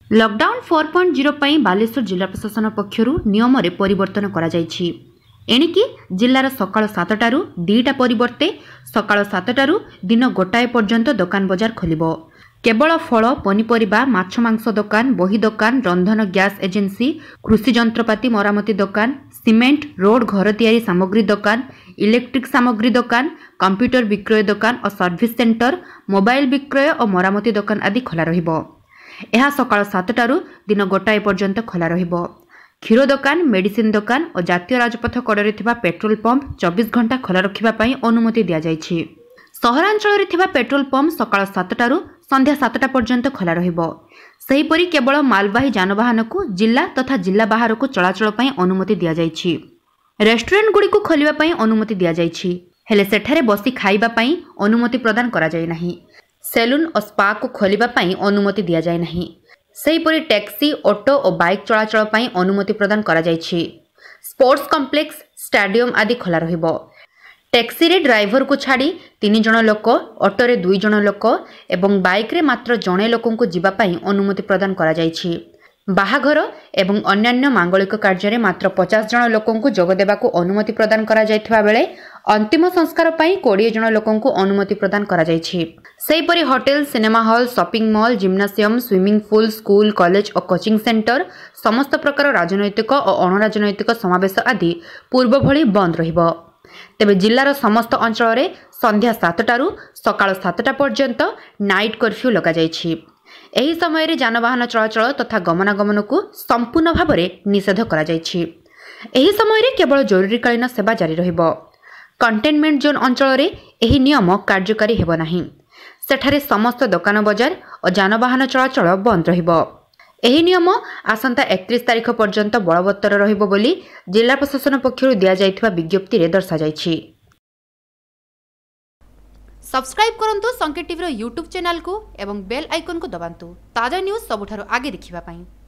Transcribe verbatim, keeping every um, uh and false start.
Lockdown four point zero पई बालेश्वर जिला प्रशासन पक्षरु नियम रे परिवर्तन करा जायछि। एणिकी जिल्लार सकाळ सातटारू दुईटा परिवर्ते सकाळ सातटारू दिन गोटाए पर्यंत दुकान बजार खोलिबो। केवल फल पनीपरिबा माछ मांस दुकान बही दुकान रंधन गैस एजेंसी कृषि जंत्रपाति मरामती दुकान सीमेंट रोड घर तैयारी सामग्री दुकान इलेक्ट्रिक सामग्री दुकान कंप्यूटर विक्रय दुकान और सर्विस सेंटर मोबाइल विक्रय और मरामती दुकान आदि खोला रहिबो। यह सकाळ सातटारू दिन गोटाए पर्यंत खोला रहिबो। क्षीर दुकान मेडिसिन दुकान और जातीय राजपथ कड़े पेट्रोल पंप चौबीस घंटा खोला रखिबा पई अनुमति दिया जायछि। सहरांचल रे थिबा पेट्रोल पंप सकाळ सातटारू संध्या सातटा पर्यंत खोला रहिबो। सेहीपरि केवल मालवाही जानवाहन को जिला तथा जिला बाहर को चलाचल पई अनुमति दिया जायछि। रेस्टोरेंट गुडी को खोलिबा पई अनुमति दिया जायछि, हेले सेठारे बसी खाइबा पई अनुमति प्रदान करा जाय नाही। सेलून और स्पा को खोलिबा पई अनुमति दिया जाय नाही। सेहीपरि टैक्सी ऑटो और बाइक चलाचल पई अनुमति प्रदान करा जायछि। स्पोर्ट्स कॉम्प्लेक्स स्टेडियम आदि खोला रहिबो। टैक्सी रे ड्राइवर को छाड़ी तीन जन लोक ऑटो रे दुई जन लोक एवं बाइक रे मात्र जणे लोकन को जीवा पई अनुमति प्रदान करा जायछि। बाहाघर एवं अन्यान्य मांगलिक कार्य रे मात्र पचास जन लोकन को जोग देबा को अनुमति प्रदान करा जायथिबा बेले अंतिम संस्कार पई बीस जन लोकन को अनुमति प्रदान करा जायछि। सेहीपरि hotel cinema hall shopping mall gymnasium swimming pool school college और कोचिंग सेंटर समस्त प्रकार राजनैतिक और अणराजनैतिक समावेश आदि पूर्व भली बंद रहिबो। तेबे जिल्लार समस्त अंचल रे संध्या सातटारू सकाळ सातटा पर्यंत नाइट कर्फ्यू लगा जायछि। एही समय रे जानवाहन चलाचल तथा गमनागमन को संपूर्ण भाव में निषेध करा जायछि। एही समय रे केवल जरूरीकालीन सेवा जारी रहिबो। कंटेनमेंट जोन अंचल रे एही नियम कार्यकारी हेबो नाही। सेठारे समस्त दुकान बजार और जानवाहन चलाचल बंद रहिबो। एही नियम आसंता एकतीस तारिख पर्यंत बलवत्तर रहिबो बोली जिला प्रशासन पक्षरु दिया जायथिबा विज्ञप्ति रे दर्शा जायछि। सब्सक्राइब करंतु संकेत टीवी रो यूट्यूब चैनल को एवं बेल आइकन को दबांतु ताजा न्यूज़ सबुठारु आगे देखिबा पई।